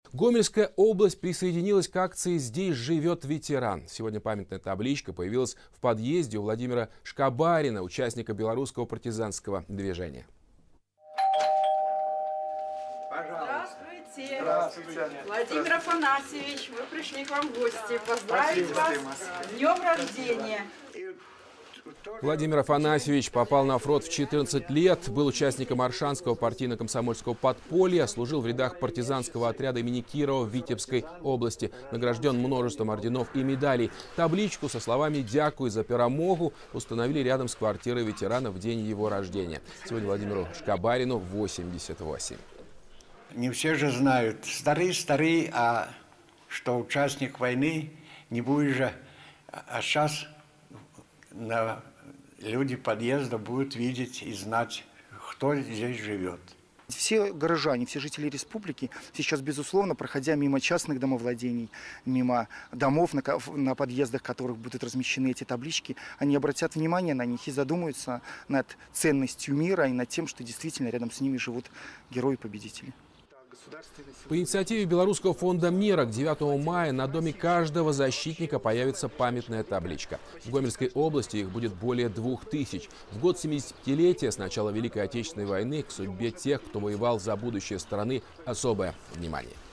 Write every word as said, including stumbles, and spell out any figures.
Гомельская область присоединилась к акции «Здесь живет ветеран». Сегодня памятная табличка появилась в подъезде у Владимира Шкабарина, участника белорусского партизанского движения. Здравствуйте. Здравствуйте. Владимир Афанасьевич, мы пришли к вам в гости. Поздравить вас с днем рождения. Владимир Афанасьевич попал на фронт в четырнадцать лет, был участником Аршанского партийно-комсомольского подполья, служил в рядах партизанского отряда имени Кирова в Витебской области, награжден множеством орденов и медалей. Табличку со словами «Дякуй за перемогу» установили рядом с квартирой ветерана в день его рождения. Сегодня Владимиру Шкабарину восемьдесят восемь. Не все же знают, старый-старый, а что участник войны, не будет же, а сейчас на люди подъезда будут видеть и знать, кто здесь живет. Все горожане, все жители республики сейчас, безусловно, проходя мимо частных домовладений, мимо домов, на, на подъездах которых будут размещены эти таблички, они обратят внимание на них и задумаются над ценностью мира и над тем, что действительно рядом с ними живут герои-победители. По инициативе Белорусского фонда мира к девятому мая на доме каждого защитника появится памятная табличка. В Гомельской области их будет более двух тысяч. В год семидесятилетия с начала Великой Отечественной войны к судьбе тех, кто воевал за будущее страны, особое внимание.